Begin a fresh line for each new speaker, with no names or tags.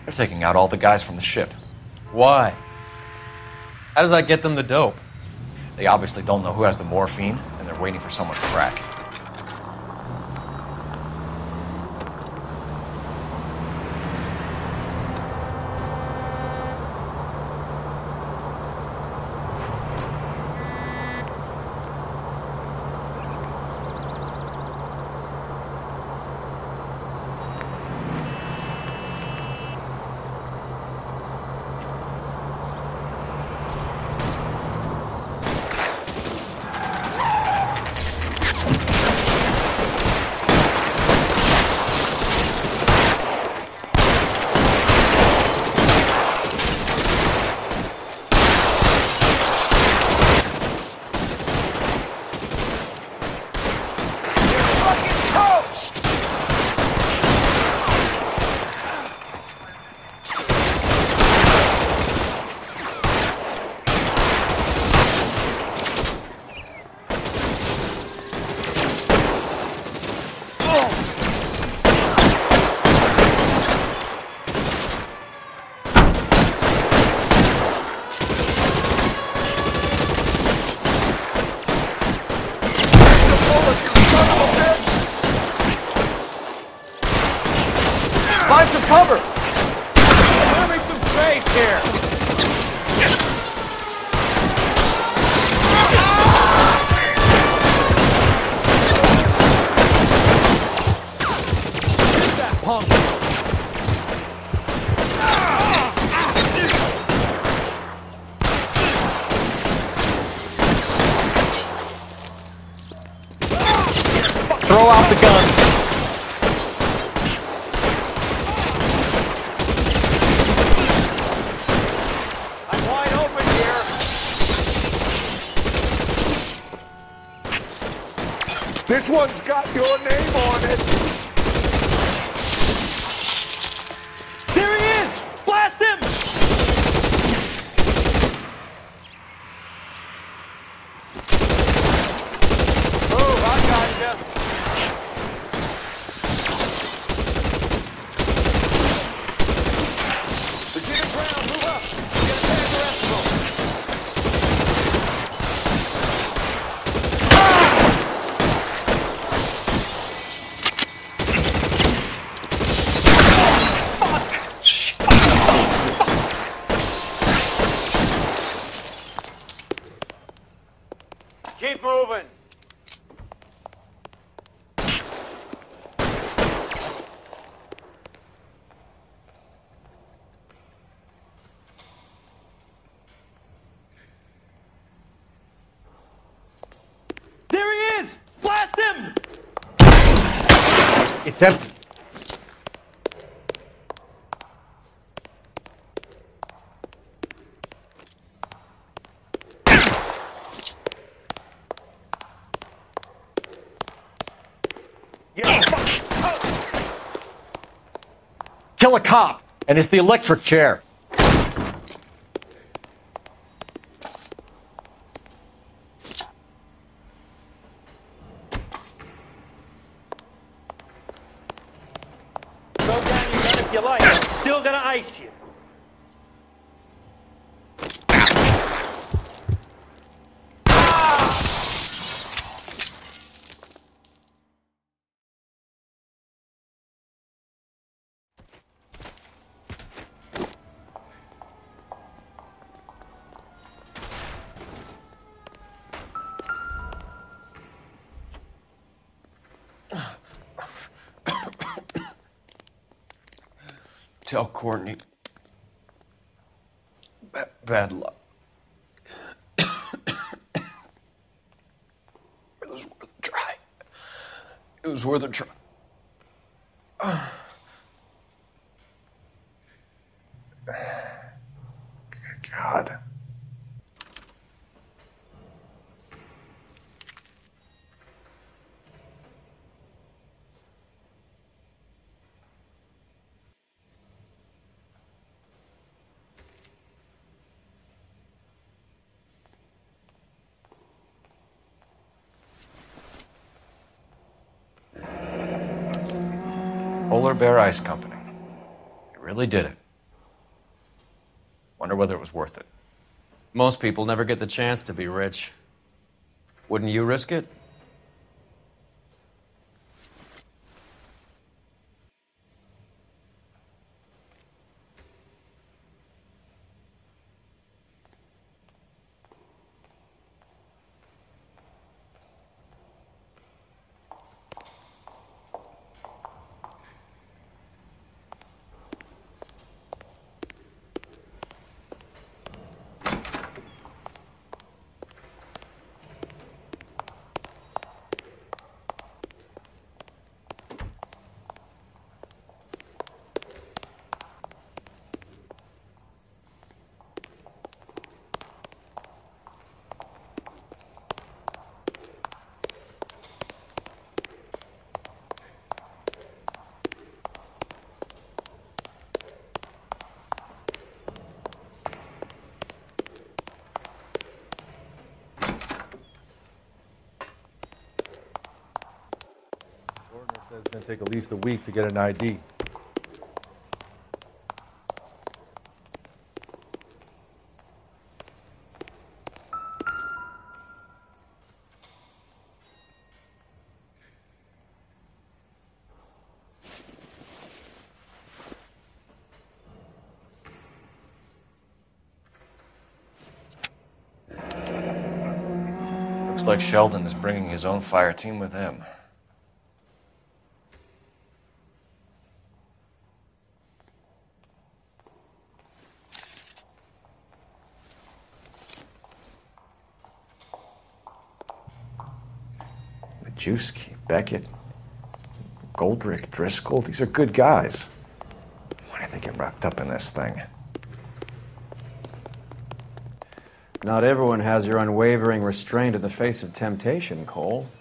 They're taking out all the guys from the ship.
Why? How does that get them the dope?
They obviously don't know who has the morphine, and they're waiting for someone to crack.
Find some cover! Give me some space here! Shoot that punk! Throw out the guns!
This one's got your name on it!
There he is! Blast him! Oh, I got ya! Virginia Brown, move up! Get a tag the rest of them! Keep moving. There he is! Blast him!
It's empty. Kill a cop, and it's the electric chair.
Throw down your gun if you like. I'm still gonna ice you.
Tell Courtney. Bad luck. It was worth a try. It was worth a try. God. Polar Bear Ice Company. You really did it. whether it was worth it.
Most people never get the chance to be rich. Wouldn't you risk it?
Says it's going to take at least a week to get an ID.
Looks like Sheldon is bringing his own fire team with him.
Majewski, Beckett, Goldrick, Driscoll, these are good guys. Why did they get wrapped up in this thing?
Not everyone has your unwavering restraint in the face of temptation, Cole.